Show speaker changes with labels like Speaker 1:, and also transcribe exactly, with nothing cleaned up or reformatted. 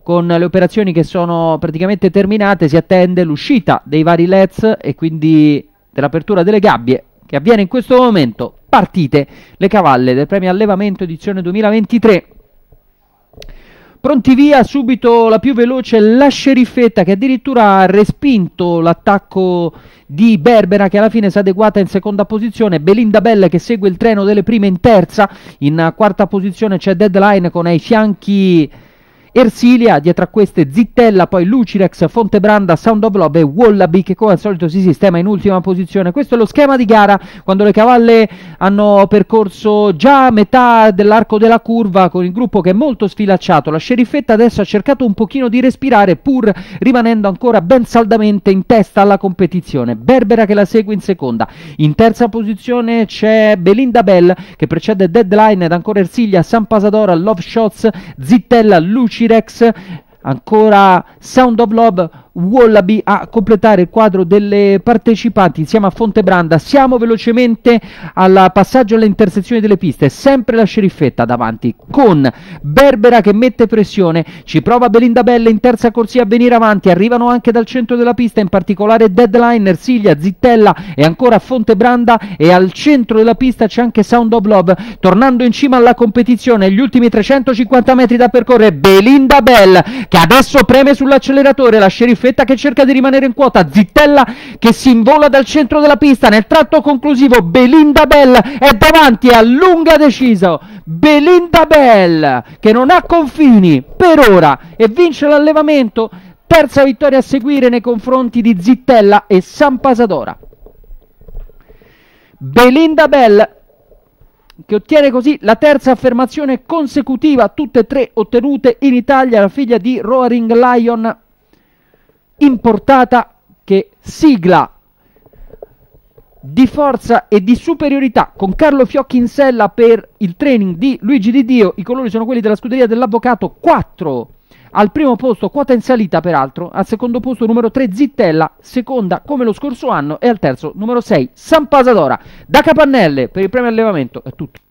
Speaker 1: con le operazioni che sono praticamente terminate, si attende l'uscita dei vari L E Ds e quindi dell'apertura delle gabbie che avviene in questo momento. Partite le cavalle del premio allevamento edizione duemilaventitré. Pronti via, subito la più veloce, la Sceriffetta, che addirittura ha respinto l'attacco di Berbera, che alla fine si è adeguata in seconda posizione. Belinda Bell che segue il treno delle prime in terza. In quarta posizione c'è Deadline con ai fianchi Ersilia, dietro a queste Zittella, poi Lucirex, Fontebranda, Sound of Love e Wallaby, che come al solito si sistema in ultima posizione. Questo è lo schema di gara quando le cavalle hanno percorso già metà dell'arco della curva, con il gruppo che è molto sfilacciato. La Sceriffetta adesso ha cercato un pochino di respirare, pur rimanendo ancora ben saldamente in testa alla competizione. Berbera che la segue in seconda. In terza posizione c'è Belinda Bell che precede Deadline ed ancora Ersilia, San Pasadora, Love Shots, Zittella, Lucirex, Rex, ancora Sound of Love, Wallaby a completare il quadro delle partecipanti insieme a Fontebranda. Siamo velocemente al passaggio alle intersezioni delle piste, sempre la Sceriffetta davanti con Berbera che mette pressione, ci prova Belinda Bell in terza corsia a venire avanti, arrivano anche dal centro della pista, in particolare Deadline, Ersilia, Zittella e ancora Fontebranda, e al centro della pista c'è anche Sound of Love, tornando in cima alla competizione. Gli ultimi trecentocinquanta metri da percorrere, Belinda Bell che adesso preme sull'acceleratore, la Sceriffetta che cerca di rimanere in quota, Zittella che si invola dal centro della pista nel tratto conclusivo. Belinda Bell è davanti a lunga deciso, Belinda Bell che non ha confini per ora e vince l'allevamento, terza vittoria a seguire nei confronti di Zittella e San Pasadora. Belinda Bell che ottiene così la terza affermazione consecutiva, tutte e tre ottenute in Italia. La figlia di Roaring Lion importata che sigla di forza e di superiorità con Carlo Fiocchi in sella per il training di Luigi Di Dio. I colori sono quelli della scuderia dell'Avvocato. Quattro al primo posto, quota in salita peraltro. Al secondo posto numero tre Zittella, seconda come lo scorso anno, e al terzo numero sei San Pasadora. Da Capannelle per il premio allevamento è tutto.